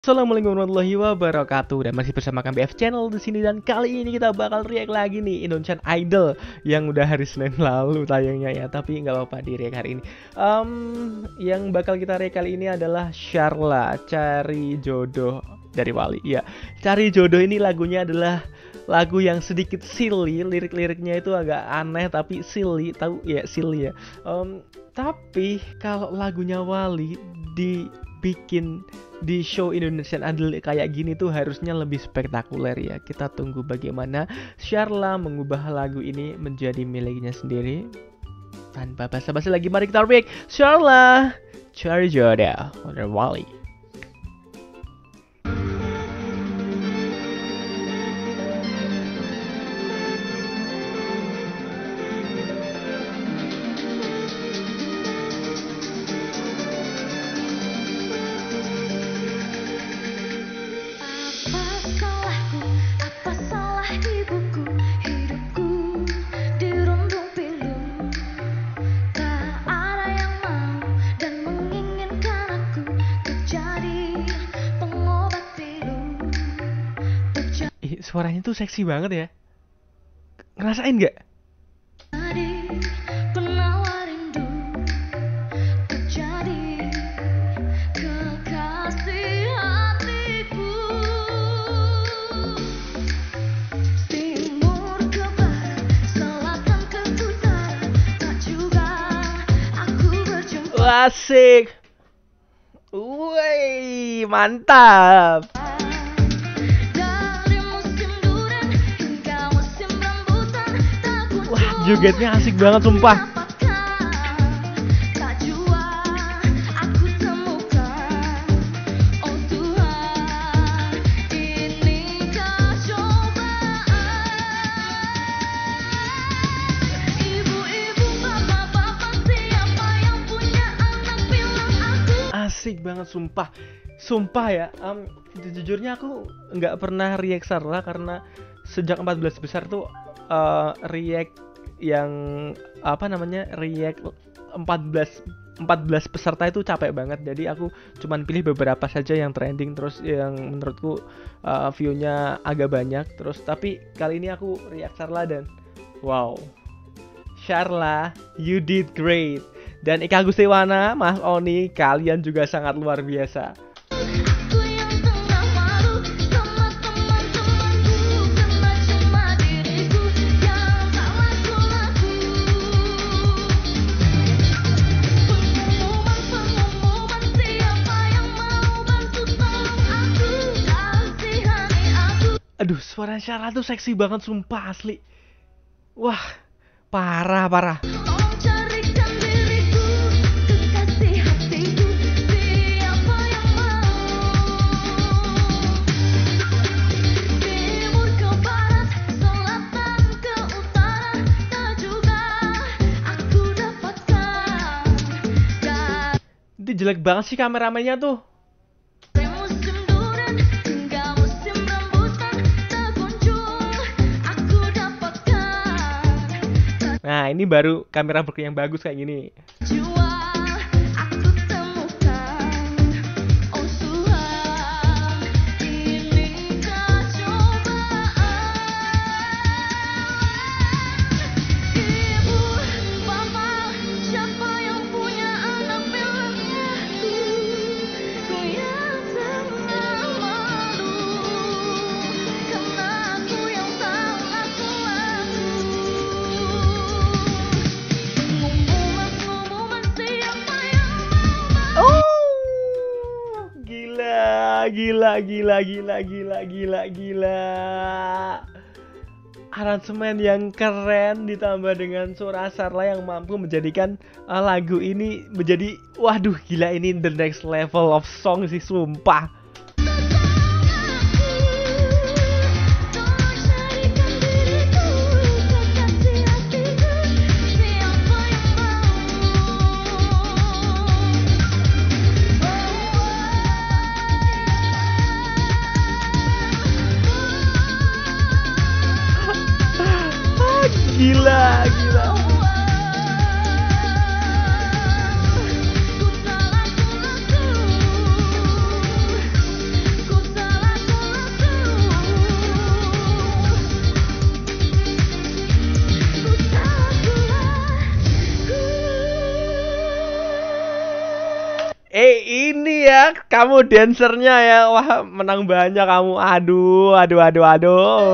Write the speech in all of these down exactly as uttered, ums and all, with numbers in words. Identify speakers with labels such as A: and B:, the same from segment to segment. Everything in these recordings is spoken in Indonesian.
A: Assalamualaikum warahmatullahi wabarakatuh, dan masih bersama kami B F Channel di sini, dan kali ini kita bakal react lagi nih Indonesian Idol yang udah hari Senin lalu tayangnya ya, tapi nggak apa-apa di react hari ini. Um, yang bakal kita react kali ini adalah Sharla, Cari Jodoh dari Wali. Ya, Cari Jodoh ini lagunya adalah lagu yang sedikit silly, lirik-liriknya itu agak aneh tapi silly, tahu ya silly ya. Um, tapi kalau lagunya Wali dibikin di show Indonesian Idol kayak gini tuh harusnya lebih spektakuler ya. Kita tunggu bagaimana Sharla mengubah lagu ini menjadi miliknya sendiri. Tanpa basa-basi lagi, mari kita react Sharla, Cari Jodoh dari Wali. Suaranya tuh seksi banget ya. Ngerasain gak? Asik. Woi, mantap. Jogetnya asik banget sumpah. Asik banget sumpah. Sumpah ya, um, jujurnya aku nggak pernah react Sharla karena sejak empat belas besar tuh uh, react yang apa namanya react empat belas peserta itu capek banget. Jadi aku cuman pilih beberapa saja yang trending, terus yang menurutku uh, view-nya agak banyak. Terus tapi kali ini aku react Sharla dan wow, Sharla, you did great. Dan Ika Gustiwana, Mas Oni, kalian juga sangat luar biasa. Aduh, suara Sharla tuh seksi banget sumpah asli. Wah, parah parah. Ini jelek banget sih kameramennya tuh. Nah, ini baru kamera work yang bagus kayak gini. Gila, gila, gila, gila, gila, gila. Aransemen yang keren ditambah dengan suara Sharla yang mampu menjadikan uh, lagu ini menjadi, waduh gila, ini the next level of song sih sumpah. Gila, gila. kamu dancernya ya. Wah, menang banyak kamu. Aduh, aduh, aduh, aduh.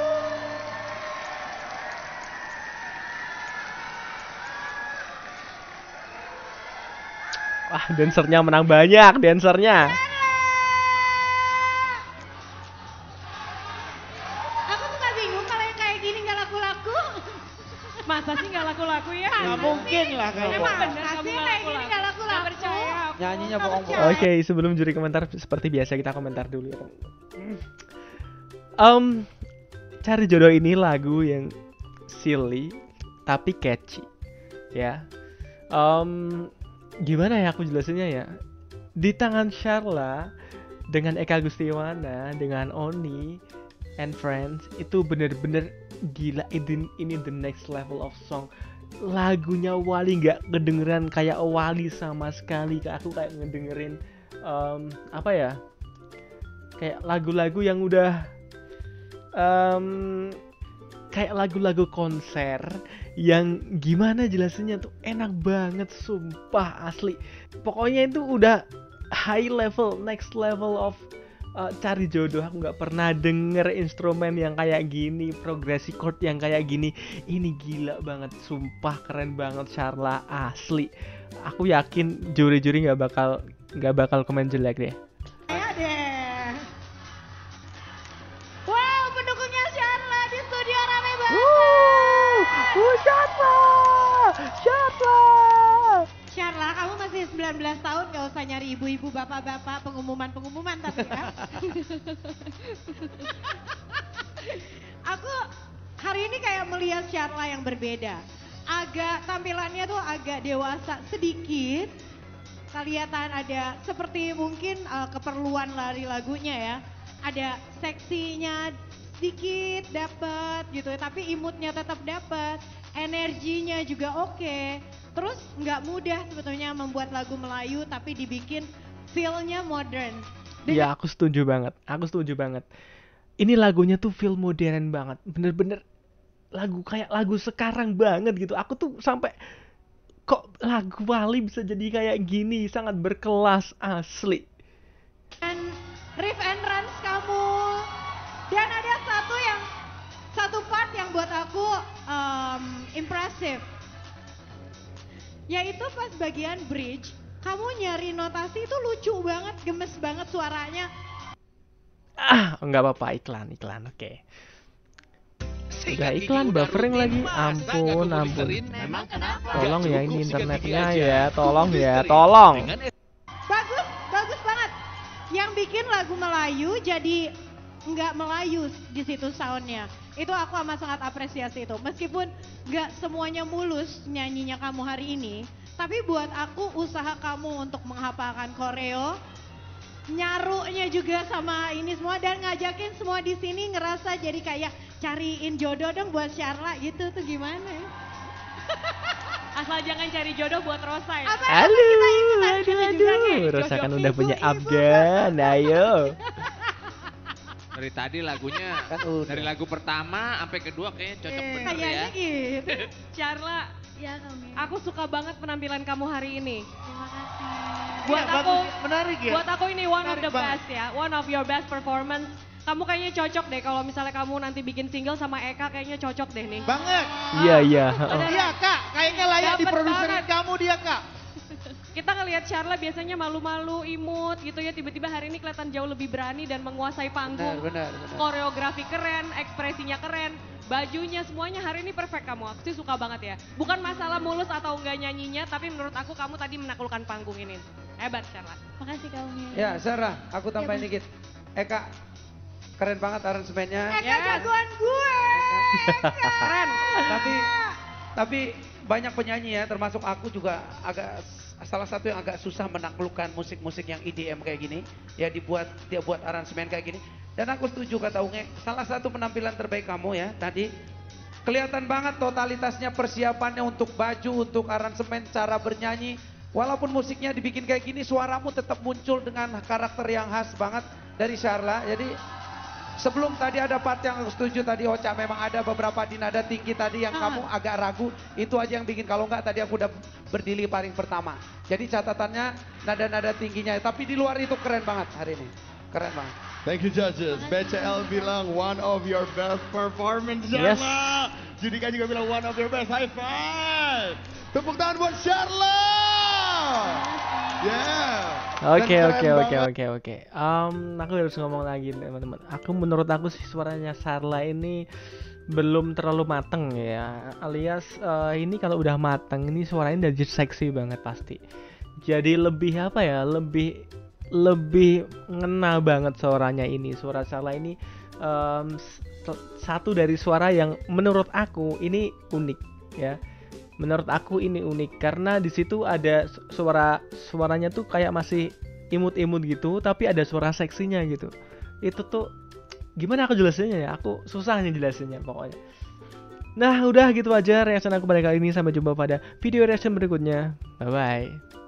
A: Wah, dancernya menang banyak, dancernya.
B: Aku suka bingung kalau yang kayak gini nggak laku-laku.
C: Masa sih nggak laku-laku ya?
D: Nggak mungkin lah kalau
C: Emang
D: bohong.
C: bener kamu
B: Pasti
C: nggak
B: kayak gini
C: laku-laku?
B: nggak laku-laku.
C: Nggak percaya aku.
D: Nyanyinya
B: Nggak
D: bohong-bohong.
A: Oke, sebelum juri komentar seperti biasa kita komentar dulu ya. Um, Cari Jodoh ini lagu yang silly tapi catchy, ya. Um, gimana ya aku jelasinnya ya? Di tangan Sharla dengan Eka Gustiwana, dengan Oni and Friends itu bener-bener gila. Ini, ini the next level of song. Lagunya Wali nggak kedengeran kayak Wali sama sekali. Aku kayak ngedengerin um, apa ya? Kayak lagu-lagu yang udah um, kayak lagu-lagu konser yang gimana jelasinnya tuh enak banget, sumpah asli. Pokoknya itu udah high level, next level of uh, Cari Jodoh. Aku nggak pernah denger instrumen yang kayak gini, progresi chord yang kayak gini. Ini gila banget, sumpah keren banget Sharla, asli. Aku yakin juri-juri nggak bakal nggak bakal komen jelek deh.
B: Ayo deh. Wow, pendukungnya Sharla di studio rame banget.
A: Uh, Sharla, Sharla.
B: Sharla, kamu masih sembilan belas tahun, gak usah nyari ibu-ibu, bapak-bapak, pengumuman-pengumuman tapi ya. Aku hari ini kayak melihat Sharla yang berbeda. Agak tampilannya tuh agak dewasa sedikit. Kelihatan ada seperti mungkin uh, keperluan lari lagunya ya. Ada seksinya sedikit dapet gitu, tapi imutnya tetap dapet, energinya juga oke. Terus nggak mudah sebetulnya membuat lagu Melayu tapi dibikin feel-nya modern.
A: Iya, aku setuju banget. Aku setuju banget. Ini lagunya tuh feel modern banget. Bener-bener lagu kayak lagu sekarang banget gitu. Aku tuh sampai kok lagu Wali bisa jadi kayak gini, sangat berkelas asli.
B: Dan riff and runs kamu. Dan ada satu yang satu part yang buat aku um, impressive. Yaitu pas bagian bridge, kamu nyari notasi itu lucu banget, gemes banget suaranya.
A: Ah, nggak apa-apa, iklan, iklan, oke. Okay. Udah iklan buffering lagi, ampun, ampun. Tolong ya ini internetnya ya, tolong ya, tolong.
B: Bagus, bagus banget. Yang bikin lagu Melayu jadi nggak Melayu di situ soundnya. Itu aku amat sangat apresiasi itu. Meskipun nggak semuanya mulus nyanyinya kamu hari ini, tapi buat aku usaha kamu untuk menghafalkan koreo, nyarunya juga sama ini semua dan ngajakin semua di sini ngerasa jadi kayak cariin jodoh dong buat Sharla gitu tuh gimana ya?
C: Asal jangan cari jodoh buat Rosa ya.
B: Apa
A: Halo,
B: kita ikutan
A: aduh,
B: kita juga
A: aduh.
B: kayak
A: Rosa kan
B: jodoh
A: udah
B: ibu,
A: punya
B: ibu,
A: Afgan, ayo.
E: Dari tadi lagunya,
D: Kan udah.
E: dari lagu pertama sampai kedua kayaknya cocok
B: Eh,
E: bener
B: kayaknya
E: ya.
B: gitu.
C: Sharla,
B: Ya kami.
C: aku suka banget penampilan kamu hari ini.
B: Terima kasih.
C: Buat
D: Iya,
C: aku,
D: bagus, menarik ya.
C: buat aku ini one of
D: Menarik
C: the
D: banget.
C: best ya, one of your best performance. Kamu kayaknya cocok deh kalau misalnya kamu nanti bikin single sama Eka, kayaknya cocok deh nih.
D: Banget.
A: Iya, iya.
C: Beneran.
D: Iya kak, kayaknya layak
C: Dapet
D: diproduserin
C: banget.
D: kamu dia kak.
C: Kita ngelihat Sharla biasanya malu-malu, imut gitu ya, tiba-tiba hari ini kelihatan jauh lebih berani dan menguasai
D: Benar,
C: panggung.
D: benar, benar.
C: Koreografi keren, ekspresinya keren, bajunya semuanya hari ini perfect kamu. Aku sih suka banget ya. Bukan masalah mulus atau enggak nyanyinya, tapi menurut aku kamu tadi menaklukkan panggung ini. Hebat Sharla.
B: Makasih kamu.
D: Ya Sarah, aku tambahin
B: Iya,
D: dikit. Eka, keren banget aransemennya.
B: Eka
C: Yes.
B: jagoan gue.
C: Keren.
D: Tapi tapi banyak penyanyi ya, termasuk aku juga agak salah satu yang agak susah menaklukkan musik-musik yang E D M kayak gini. Ya dibuat dia buat aransemen kayak gini. Dan aku setuju kata Unge, salah satu penampilan terbaik kamu ya tadi. Kelihatan banget totalitasnya persiapannya untuk baju, untuk aransemen, cara bernyanyi. Walaupun musiknya dibikin kayak gini, suaramu tetap muncul dengan karakter yang khas banget dari Sharla. Jadi Sebelum tadi ada part yang aku setuju tadi Ocha, memang ada beberapa di nada tinggi tadi yang
B: Ah.
D: kamu agak ragu. Itu aja yang bikin, kalau enggak tadi aku udah berdiri paling pertama. Jadi catatannya nada-nada tingginya. Tapi di luar itu keren banget hari ini. Keren banget.
F: Thank you judges. B C L bilang one of your best performance.
A: Yes.
F: Sharla. Judika juga bilang one of your best. High five. Tepuk tangan buat Sharla. Yeah.
A: Oke
F: Dan
A: oke
F: keren
A: oke
F: banget.
A: oke oke. Em, aku harus ngomong lagi teman-teman. Aku menurut aku sih suaranya Sharla ini belum terlalu mateng ya. Alias eh, ini kalau udah mateng ini suaranya udah jadi seksi banget pasti. Jadi lebih apa ya? Lebih lebih ngena banget suaranya ini. Suara Sharla ini em, s- satu dari suara yang menurut aku ini unik ya. Menurut aku ini unik karena di situ ada su- suara suaranya tuh kayak masih imut-imut gitu, tapi ada suara seksinya gitu. Itu tuh gimana aku jelasinnya ya? Aku susah nih jelasinnya pokoknya. Nah, udah gitu aja reaction aku pada kali ini. Sampai jumpa pada video reaction berikutnya. Bye bye.